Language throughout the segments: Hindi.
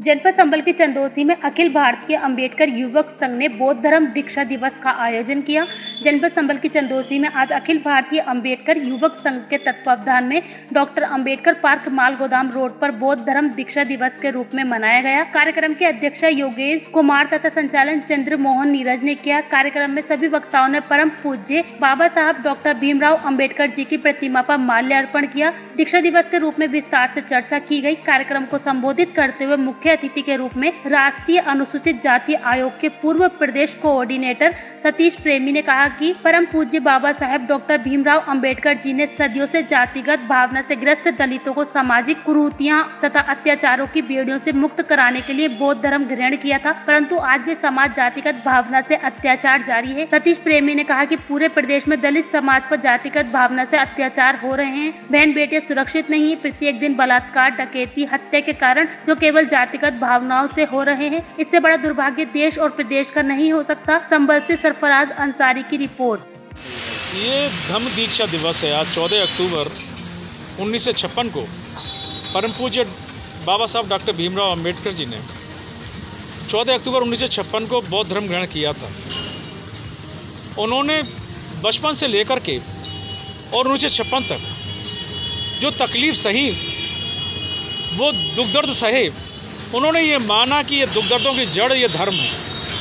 जनपद संबल के चंदौसी में अखिल भारतीय अंबेडकर युवक संघ ने बौद्ध धर्म दीक्षा दिवस का आयोजन किया। जनपद संबल की चंदौसी में आज अखिल भारतीय अंबेडकर युवक संघ के तत्वावधान में डॉक्टर अंबेडकर पार्क माल गोदाम रोड पर बौद्ध धर्म दीक्षा दिवस के रूप में मनाया गया। कार्यक्रम की अध्यक्षता योगेश कुमार तथा संचालन चंद्र मोहन नीरज ने किया। कार्यक्रम में सभी वक्ताओं ने परम पूज्य बाबा साहब डॉक्टर भीमराव अंबेडकर जी की प्रतिमा पर माल्यार्पण किया। दीक्षा दिवस के रूप में विस्तार से चर्चा की गई। कार्यक्रम को संबोधित करते हुए मुख्य अतिथि के रूप में राष्ट्रीय अनुसूचित जाति आयोग के पूर्व प्रदेश कोऑर्डिनेटर सतीश प्रेमी ने कहा कि परम पूज्य बाबा साहेब डॉक्टर भीमराव अंबेडकर जी ने सदियों से जातिगत भावना से ग्रस्त दलितों को सामाजिक कुरीतियां तथा अत्याचारों की बेड़ियों से मुक्त कराने के लिए बौद्ध धर्म ग्रहण किया था, परंतु आज भी समाज जातिगत भावना से अत्याचार जारी है। सतीश प्रेमी ने कहा कि पूरे प्रदेश में दलित समाज पर जातिगत भावना से अत्याचार हो रहे हैं। बहन बेटियां सुरक्षित नहीं है। प्रत्येक दिन बलात्कार, डकैती, हत्या के कारण जो केवल जातिगत भावनाओं से हो रहे हैं, इससे बड़ा दुर्भाग्य देश और प्रदेश का नहीं हो सकता। संबल से सरफराज अंसारी की रिपोर्ट। ये धम्म दीक्षा दिवस है। आज 14 अक्टूबर 1956 को परम पूज्य बाबा साहब डॉक्टर भीमराव अंबेडकर जी ने 14 अक्टूबर 1956 को बौद्ध धर्म ग्रहण किया था। उन्होंने बचपन से लेकर के और 1956 तक जो तकलीफ सही, वो दुख दर्द सहे, उन्होंने ये माना कि ये दुख दर्दों की जड़ ये धर्म है।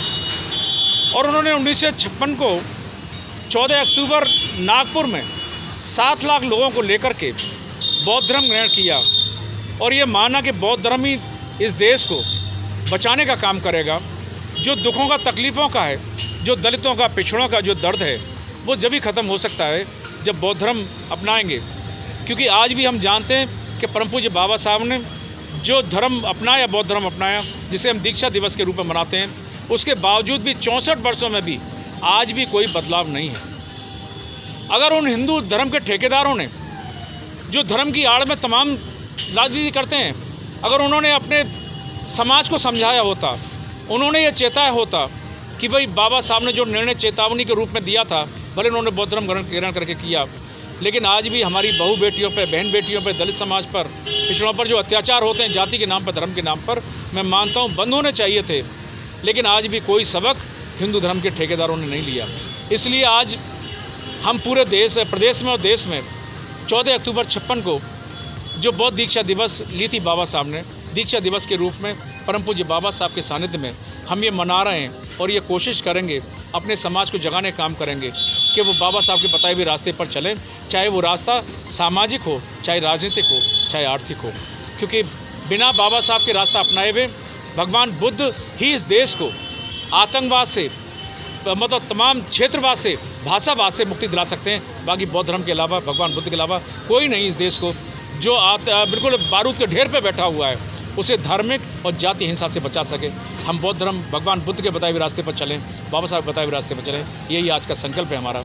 और उन्होंने 1956 को 14 अक्टूबर नागपुर में 7 लाख लोगों को लेकर के बौद्ध धर्म ग्रहण किया और ये माना कि बौद्ध धर्म ही इस देश को बचाने का काम करेगा। जो दुखों का, तकलीफ़ों का है, जो दलितों का, पिछड़ों का जो दर्द है, वो जब ही ख़त्म हो सकता है जब बौद्ध धर्म अपनाएंगे। क्योंकि आज भी हम जानते हैं कि परम पूज्य बाबा साहब ने जो धर्म अपनाया, बौद्ध धर्म अपनाया, जिसे हम दीक्षा दिवस के रूप में मनाते हैं, उसके बावजूद भी 64 वर्षों में भी आज भी कोई बदलाव नहीं है। अगर उन हिंदू धर्म के ठेकेदारों ने जो धर्म की आड़ में तमाम राजनीति करते हैं, अगर उन्होंने अपने समाज को समझाया होता, उन्होंने ये चेताया होता कि भाई बाबा साहब ने जो निर्णय चेतावनी के रूप में दिया था, भले उन्होंने बौद्ध धर्म ग्रहण करके किया, लेकिन आज भी हमारी बहू बेटियों पर, बहन बेटियों पर, दलित समाज पर, पिछड़ों पर जो अत्याचार होते हैं जाति के नाम पर, धर्म के नाम पर, मैं मानता हूँ बंद होने चाहिए थे। लेकिन आज भी कोई सबक हिंदू धर्म के ठेकेदारों ने नहीं लिया। इसलिए आज हम पूरे प्रदेश में और देश में 14 अक्टूबर 56 को जो बौद्ध दीक्षा दिवस ली थी बाबा साहब ने, दीक्षा दिवस के रूप में परम पूज्य बाबा साहब के सानिध्य में हम ये मना रहे हैं और ये कोशिश करेंगे, अपने समाज को जगाने का काम करेंगे कि वो बाबा साहब के बताए हुए रास्ते पर चलें, चाहे वो रास्ता सामाजिक हो, चाहे राजनीतिक हो, चाहे आर्थिक हो। क्योंकि बिना बाबा साहब के रास्ता अपनाए हुए भगवान बुद्ध ही इस देश को आतंकवाद से, मतलब तमाम क्षेत्रवाद से, भाषावाद से मुक्ति दिला सकते हैं। बाकी बौद्ध धर्म के अलावा, भगवान बुद्ध के अलावा कोई नहीं इस देश को, जो बिल्कुल बारूद के ढेर पे बैठा हुआ है, उसे धार्मिक और जाति हिंसा से बचा सके। हम बौद्ध धर्म भगवान बुद्ध के बताए हुए रास्ते पर चलें, बाबा साहब बताए हुए रास्ते पर चलें। यही आज का संकल्प है हमारा।